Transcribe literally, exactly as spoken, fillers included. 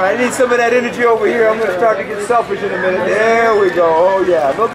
I need some of that energy over here. I'm going to start to get selfish in a minute. There we go. Oh, yeah.